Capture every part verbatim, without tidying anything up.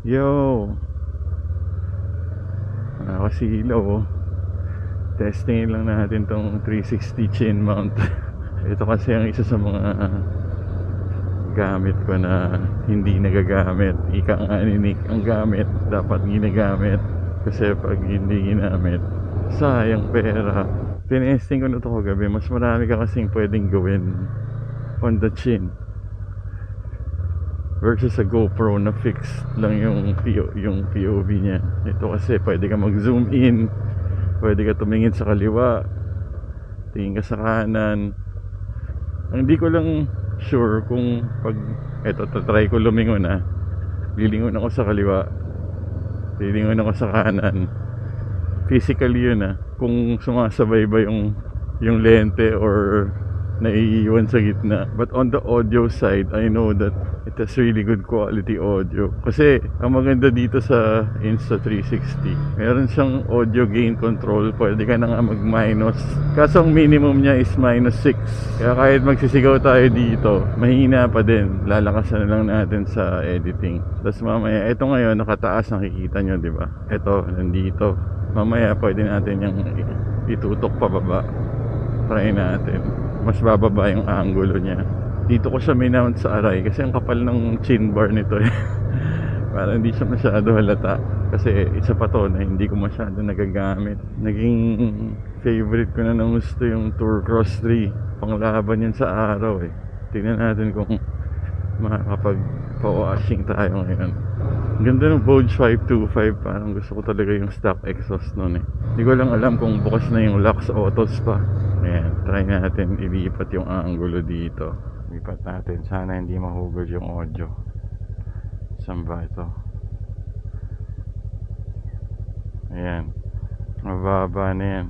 Yo, nakakasilaw oh. Testingin lang natin tong three sixty chain mount. Ito kasi ang isa sa mga gamit ko na hindi nagagamit. Ika nga ni Nick, ang gamit dapat ginagamit. Kasi pag hindi ginamit, sayang pera. Tinesting ko na ito kagabi. Mas marami ka kasing pwedeng gawin on the chin versus sa GoPro na fixed lang yung, yung P O V nya. Ito kasi pwede ka mag zoom in, pwede ka tumingin sa kaliwa, tingin ka sa kanan. Ang hindi ko lang sure kung pag eto, tatry ko lumingon na, lilingon ako sa kaliwa, lilingon ako sa kanan, physically yun ah, kung sumasabay ba yung yung lente or naiiwan sa gitna. But on the audio side, I know that it has really good quality audio. Kasi ang maganda dito sa Insta three sixty, meron siyang audio gain control. Pwede ka na nga mag minus, kaso ang minimum niya is minus six. Kaya kahit magsisigaw tayo dito, mahina pa din. Lalakasan na lang natin sa editing. Tapos mamaya, ito ngayon nakataas, nakikita nyo diba? Ito nandito. Mamaya pwede natin yung itutok pababa. Try natin, mas bababa yung angulo niya. Dito ko siya minount sa aray kasi ang kapal ng chin bar nito eh. Para hindi siya masyado halata. Kasi isa pa to na hindi ko masyado nagagamit. Naging favorite ko na ng gusto yung Tour Cross three. Panglaban yan sa araw eh. Tingnan natin kung makakapag pa-washing tayo ngayon. Ang ganda ng Vogue five twenty-five. Parang gusto ko talaga yung stock exhaust nun eh. Hindi ko lang alam kung bukas na yung Lux Autos pa. Ayan, try natin ilipat yung angulo dito. Lipat natin, sana hindi mahugod yung audio. Saan ba ito? Ayan, mababa na yan.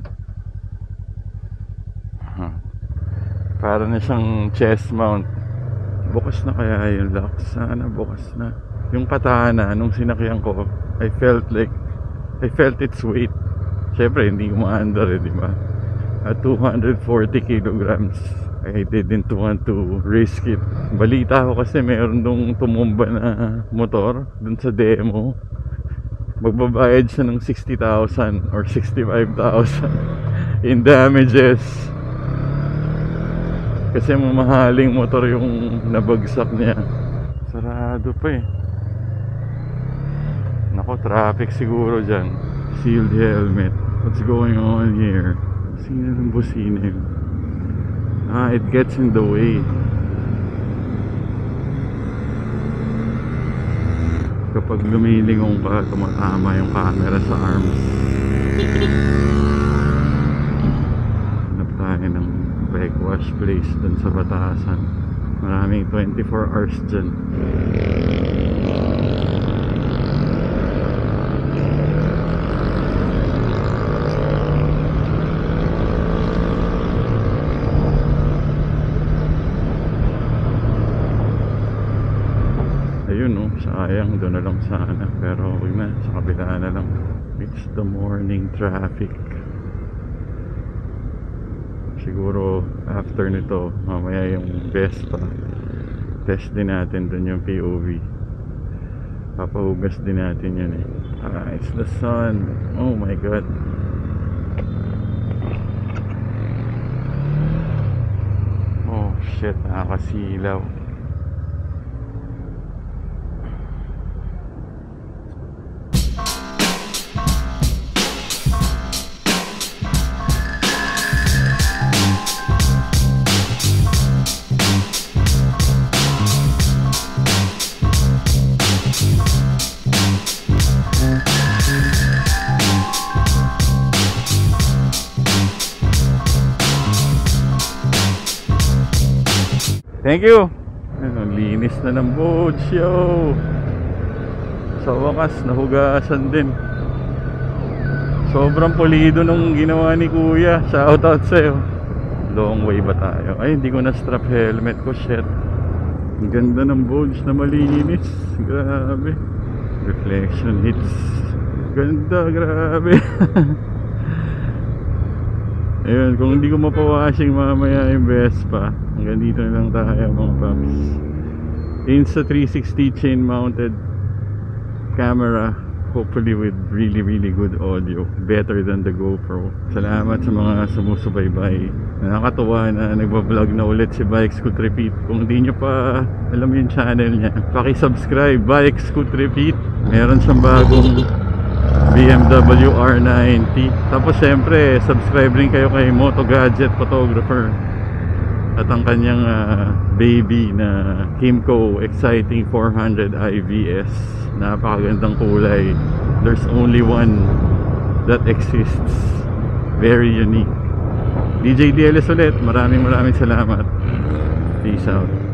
Huh. Para na siyang chest mount. Bukas na kaya yung Lux? Sana bukas na. Yung patana, nung sinakyan ko, I felt like I felt its weight. Siyempre hindi umaandar eh, di ba? At two hundred forty kilograms. I didn't want to risk it. Balita ko kasi meron dong tumumba na motor dun sa demo. Magbabayad siya ng sixty thousand or sixty-five thousand in damages. Kasi mamahaling motor yung nabagsak niya. Sarado pa eh. Nako, traffic siguro dyan. Sealed helmet. What's going on here? Sino ng busina yun? Ah, it gets in the way. Kapag lumilingong ka, tumatama yung camera sa arms. Hanap tayo ng bike wash place dun sa Batasan. Maraming twenty-four hours dyan. Ayun oh, sayang, doon na lang sana. Pero huwag na, sa kabila na lang. It's the morning traffic. Siguro after nito, mamaya yung Vespa, test din natin doon yung P O V. Papahugas din natin yun eh. Ah, it's the sun. Oh my god. Oh shit, nakakasilaw. Thank you. Ano, linis na ng boat show. Sa wakas, nahugasan din. Sobrang pulido nung ginawa ni Kuya. Shout out sa'yo. Long way ba tayo? Ay, hindi ko na strap helmet ko. Shit. Ang ganda ng boats na malinis. Grabe. Reflection hits. Ganda, grabe. Ayun, kung hindi ko mapawashing mamaya yung Vespa, hanggang dito na lang tayo mga paps. Insta three sixty chain mounted. camera, hopefully with really really good audio, better than the GoPro. Salamat sa mga sumusubaybay. Nakakatuwa na nagbablog na ulit si Bikes Could Repeat. Kung hindi nyo pa alam yung channel niya, paki-subscribe. Bikes Could Repeat. Meron siyang bagong B M W R ninety. Tapos syempre subscribe rin kayo kay Moto Gadget Photographer at ang kanyang uh, baby na Kimco Exciting four hundred I V S. Napakagandang kulay. There's only one that exists. Very unique. D J D L S ulit. Maraming maraming salamat. Peace out.